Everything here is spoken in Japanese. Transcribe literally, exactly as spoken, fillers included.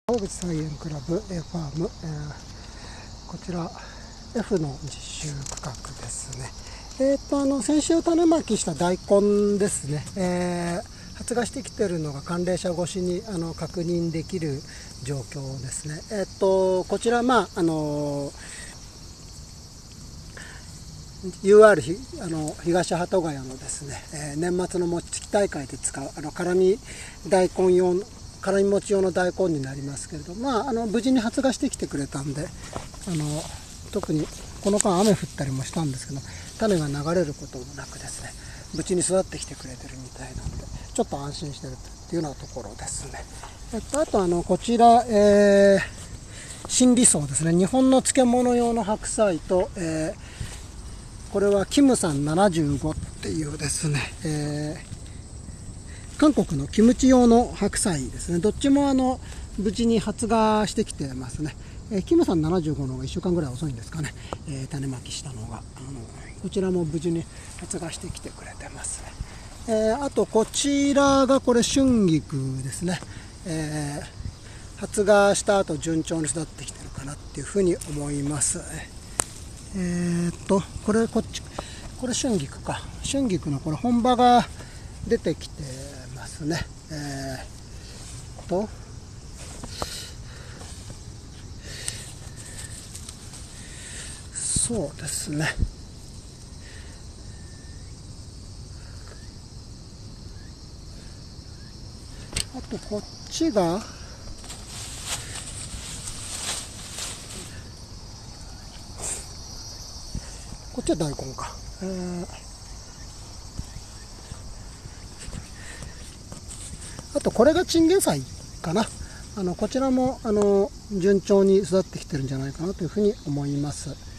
大口菜園クラブ A ファーム、えー、こちら F の実習区画ですね。えーとあの先週種まきした大根ですね、えー、発芽してきているのが寒冷車越しにあの確認できる状況ですね。えーとこちら、まああの ユーアール ひあの東鳩ヶ谷のですね、えー、年末の餅つき大会で使うあの辛み大根用の辛み餅用の大根になりますけれど、まあ、あの無事に発芽してきてくれたんで、あの特にこの間雨降ったりもしたんですけど、種が流れることもなくですね、無事に育ってきてくれてるみたいなんで、ちょっと安心してるっていうようなところですね。えっと、あとあのこちら、えー、新理想ですね。日本の漬物用の白菜と、えー、これはキムさんななじゅうごっていうですね、えー韓国のキムチ用の白菜ですね。どっちもあの無事に発芽してきてますね。えー、キムさんななじゅうごの方がいっしゅうかんぐらい遅いんですかね。えー、種まきしたのがあのこちらも無事に発芽してきてくれてますね。えー、あとこちらがこれ春菊ですね。えー、発芽した後順調に育ってきてるかなっていうふうに思います。えー、っとこれこっちこれ春菊か。春菊のこれ本葉が出てきてますね。えー、とそうですね。あとこっちがこっちは大根か。えー、あとこれがチンゲン菜かな。あのこちらもあの順調に育ってきてるんじゃないかなというふうに思います。